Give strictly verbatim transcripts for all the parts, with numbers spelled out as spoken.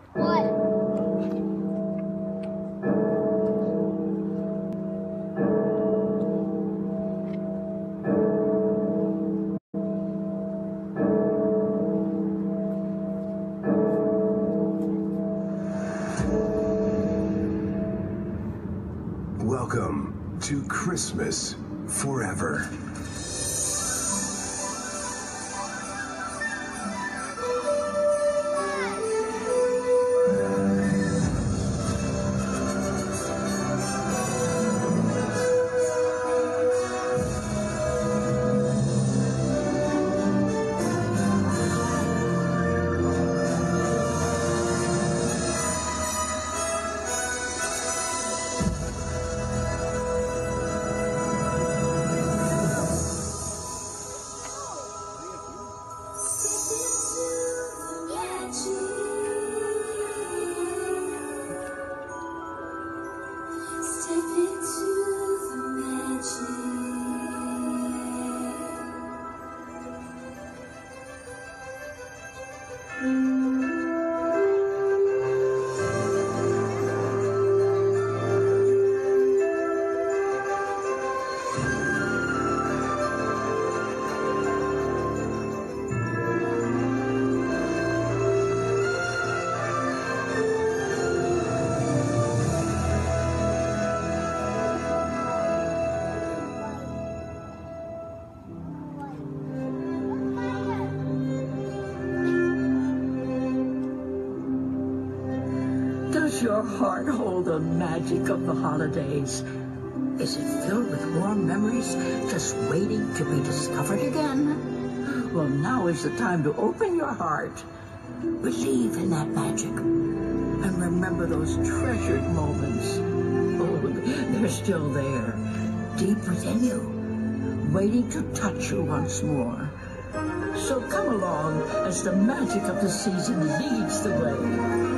What? Welcome to Christmas Forever. Does your heart hold the magic of the holidays? Is it filled with warm memories, just waiting to be discovered again? Well, now is the time to open your heart. Believe in that magic. And remember those treasured moments. Oh, they're still there, deep within you, waiting to touch you once more. So come along as the magic of the season leads the way.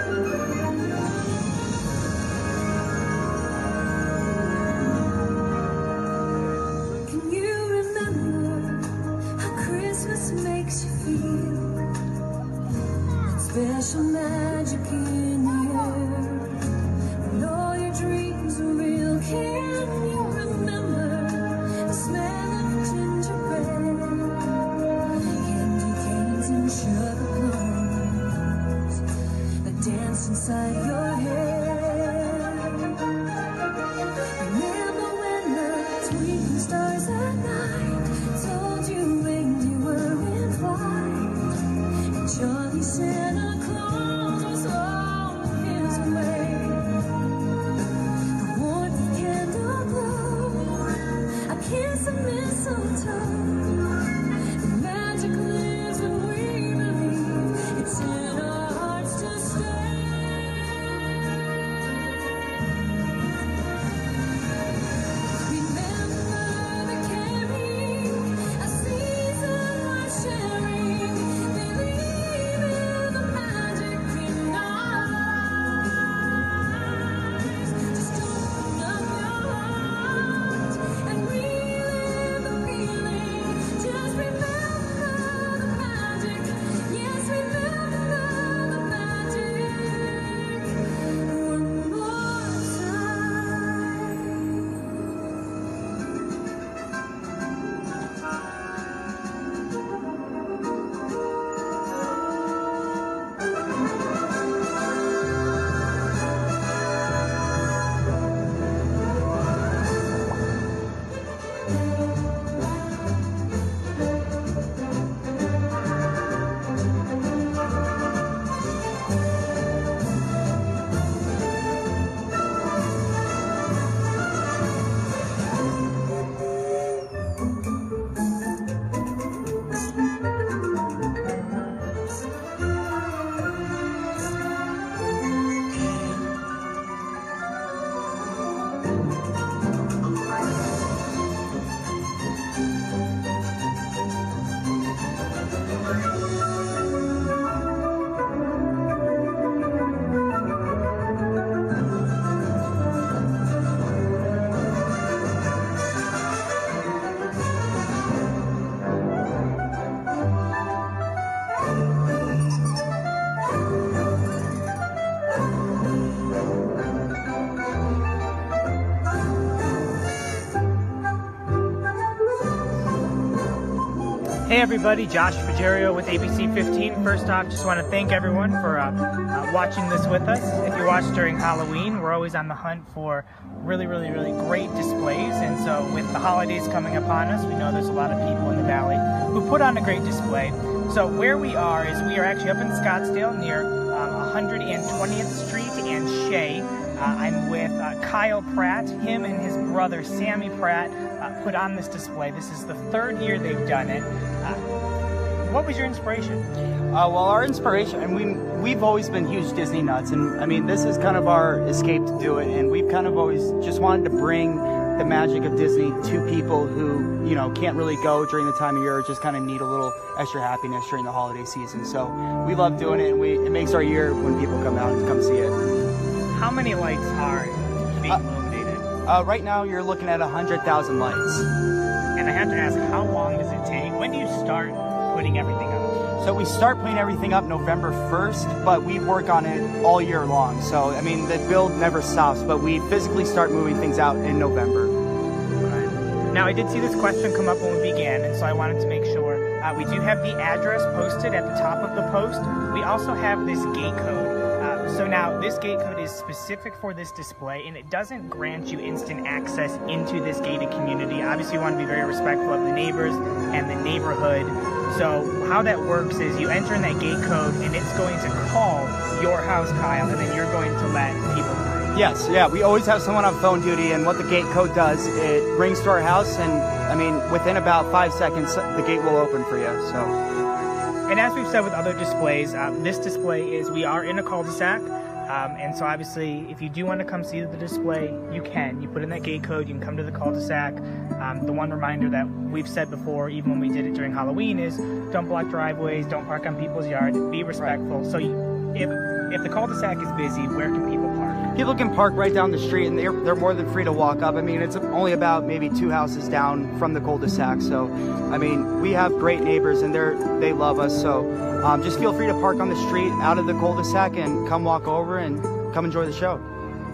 Makes you feel that special magic in the air, and all your dreams are real. Can you remember the smell of gingerbread, candy canes and sugar plums that dance inside your head? Remember when the twinkling stars at night told you reindeer were in flight, and Johnny Santa Claus was on his way. The warmth of candle glow, a kiss of mistletoe, the magic lives when we believe it's in our hearts to stay. Believe in the Hey everybody, Josh Frigerio with A B C fifteen. First off, just want to thank everyone for uh, uh, watching this with us. If you watch during Halloween, we're always on the hunt for really, really, really great displays. And so with the holidays coming upon us, we know there's a lot of people in the Valley who put on a great display. So where we are is we are actually up in Scottsdale near um, one hundred twentieth Street and Shea. Uh, I'm with uh, Kyle Pratt. Him and his brother Sammy Pratt uh, put on this display. This is the third year they've done it. Uh, what was your inspiration? Uh, well, our inspiration, and we, we've always been huge Disney nuts, and I mean, this is kind of our escape to do it, and we've kind of always just wanted to bring the magic of Disney to people who, you know, can't really go during the time of year, or just kind of need a little extra happiness during the holiday season. So we love doing it, and we, it makes our year when people come out and come see it. How many lights are being uh, illuminated? Uh, right now, you're looking at one hundred thousand lights. And I have to ask, how long does it take? When do you start putting everything up? So we start putting everything up November first, but we work on it all year long. So, I mean, the build never stops, but we physically start moving things out in November. Right. Now, I did see this question come up when we began, and so I wanted to make sure. Uh, we do have the address posted at the top of the post. We also have this gate code. So now, this gate code is specific for this display, and it doesn't grant you instant access into this gated community. Obviously, you want to be very respectful of the neighbors and the neighborhood. So how that works is you enter in that gate code, and it's going to call your house, Kyle, and then you're going to let people through. Yes, yeah, we always have someone on phone duty, and what the gate code does, it rings to our house, and I mean, within about five seconds, the gate will open for you, so. And as we've said with other displays, um, this display is, we are in a cul-de-sac, um, and so obviously if you do want to come see the display, you can. You put in that gate code, you can come to the cul-de-sac. Um, the one reminder that we've said before, even when we did it during Halloween, is don't block driveways, don't park on people's yards, be respectful. Right. So you, if, if the cul-de-sac is busy, where can people park? People can park right down the street, and they're, they're more than free to walk up. I mean, it's only about maybe two houses down from the cul-de-sac, so I mean, we have great neighbors, and they're they love us, so um, just feel free to park on the street out of the cul-de-sac and come walk over and come enjoy the show.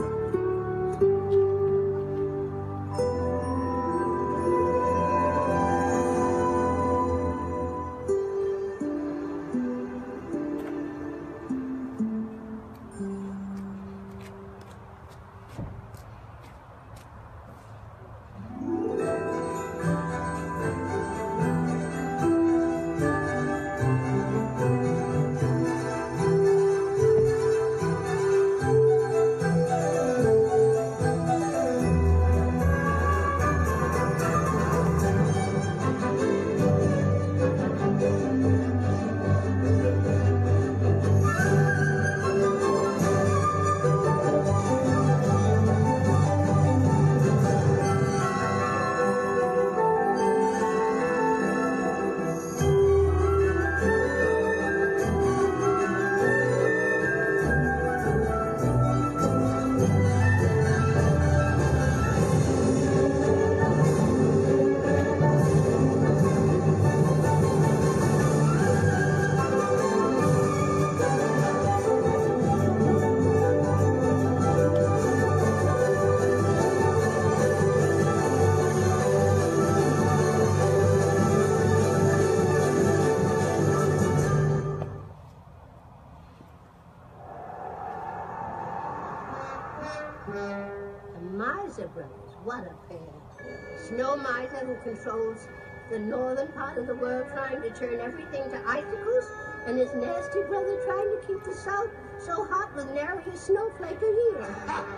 The Miser Brothers, what a pair. Snow Miser, who controls the northern part of the world, trying to turn everything to icicles, and his nasty brother trying to keep the south so hot with nary a snowflake a year.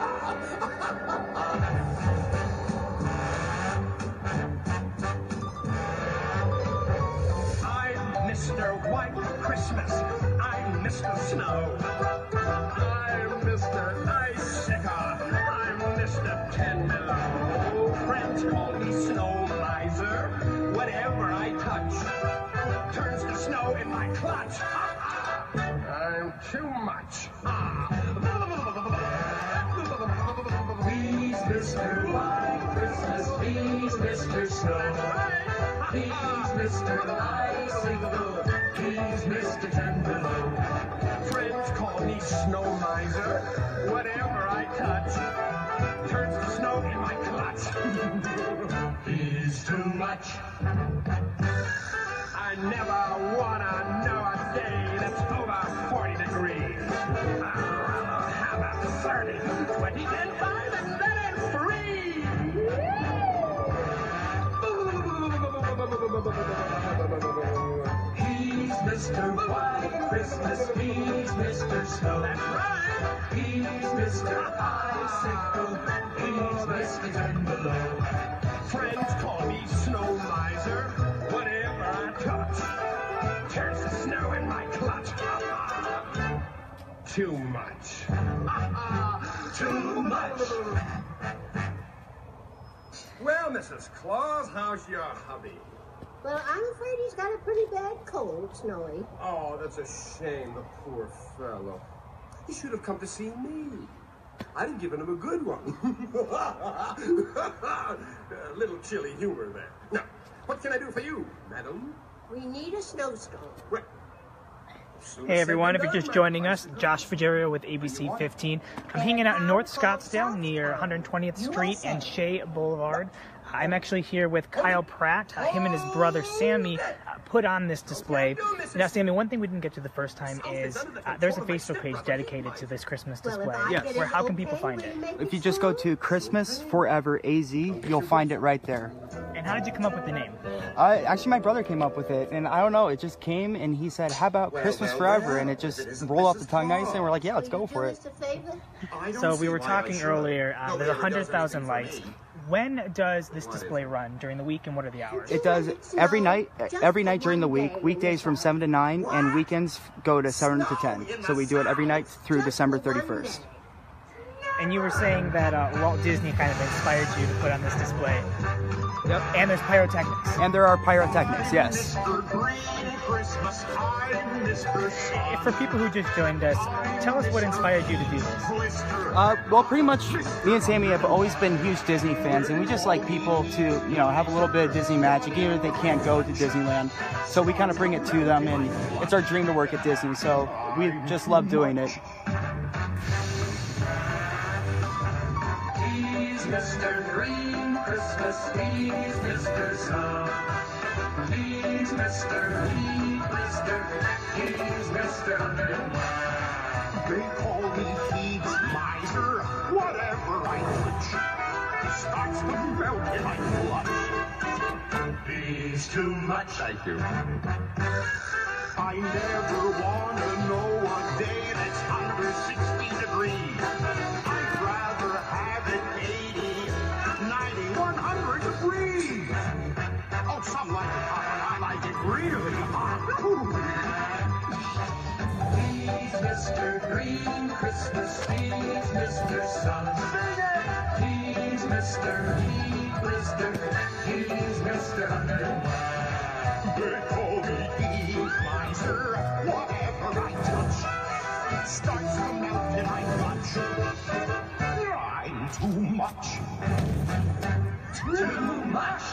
I'm Mister White Christmas. I'm Mister Snow. I'm Mister Icicle. I'm Mister Ten Below. Friends call me Snow Miser. Whatever I touch turns to snow in my clutch. I'm too much. He's Mister White Christmas. He's Mister Snow. He's Mister Icicle. He's Mister Ten Below. Friends call me Snow Miser. Whatever I touch turns to snow in my clutch. He's too much. I never wanna know a day that's over forty degrees. I'd rather have a thirty, twenty, then five, and then it's free. He's Mister White Christmas, he's Mister Snow. That's right. He's Mister Icicle, he's Mister Ten Below. Friends call me Snow Miser. Whatever I touch turns to snow in my clutch. Too much. Too much. Well, Missus Claus, how's your hubby? Well, I'm afraid he's got a pretty bad cold, Snowy. Oh, that's a shame, the poor fellow. He should have come to see me. I'd have given him a good one. A little chilly humor there. Now, what can I do for you, madam? We need a snowstorm. Well, Hey everyone, if you're just joining us, Josh Fagerio with A B C fifteen. I'm hanging out in North Scottsdale near one hundred twentieth Street and Shea Boulevard. I'm actually here with Kyle Pratt. Uh, him and his brother Sammy uh, put on this display. Now Sammy, one thing we didn't get to the first time is uh, there's a Facebook page dedicated to this Christmas display. Yes. Where how can people find it? If you just go to Christmas Forever A Z, you'll find it right there. And how did you come up with the name? Uh, actually, my brother came up with it, and I don't know, it just came, and he said, how about Christmas Forever? And it just rolled off the tongue nice, and we're like, yeah, let's go for it. So we were talking earlier, uh, there's one hundred thousand likes. When does this display run? During the week, and what are the hours? It does every night, every night during the week, weekdays from seven to nine, and weekends go to seven to ten. So we do it every night through December thirty-first. And you were saying that uh, Walt Disney kind of inspired you to put on this display. Yep. And there's pyrotechnics. And there are pyrotechnics, yes. For people who just joined us, tell us what inspired you to do this. Uh, well, pretty much me and Sammy have always been huge Disney fans, and we just like people to, you know, have a little bit of Disney magic, even if they can't go to Disneyland. So we kind of bring it to them, and it's our dream to work at Disney, so we just love doing it. He's Mister Green Christmas, he's Mister Sun. He's Mister Heat Blister, he's Mister New. They call me Heat Miser, whatever I touch starts to melt in my clutch. He's too much, thank you. I never want to know a day that's under sixty degrees. I'd rather have it eighty, ninety, one hundred degrees. Oh, some like it hot, I like it really hot. He's Mister Green Christmas, he's Mister Sun. He's Mister Heat Blister, he's Mister New. They call me Heat Miser, whatever I touch starts to melt in my clutch. I'm too much. Too much.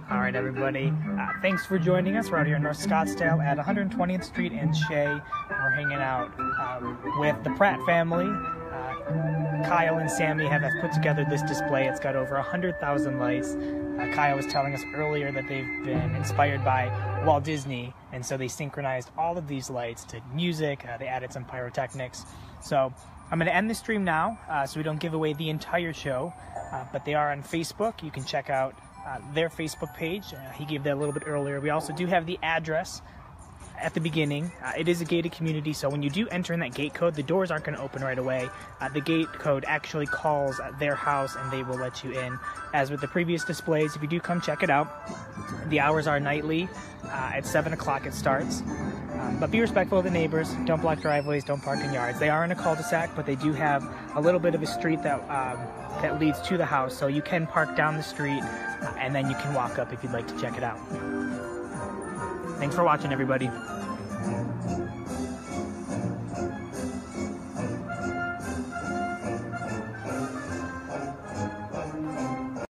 All right, everybody. Uh, thanks for joining us. We're out here in North Scottsdale at one hundred twentieth Street and Shea. We're hanging out um, with the Pratt family. Uh, Kyle and Sammy have put together this display. It's got over one hundred thousand lights. Uh, Kyle was telling us earlier that they've been inspired by Walt Disney, and so they synchronized all of these lights to music. Uh, they added some pyrotechnics. So I'm going to end the stream now uh, so we don't give away the entire show, uh, but they are on Facebook. You can check out uh, their Facebook page. Uh, he gave that a little bit earlier. We also do have the address at the beginning. Uh, it is a gated community, so when you do enter in that gate code, the doors aren't going to open right away. Uh, the gate code actually calls uh, their house and they will let you in. As with the previous displays, if you do come check it out, the hours are nightly. Uh, at seven o'clock it starts. Um, but be respectful of the neighbors. Don't block driveways, don't park in yards. They are in a cul-de-sac, but they do have a little bit of a street that um, that leads to the house, so you can park down the street uh, and then you can walk up if you'd like to check it out. Thanks for watching, everybody.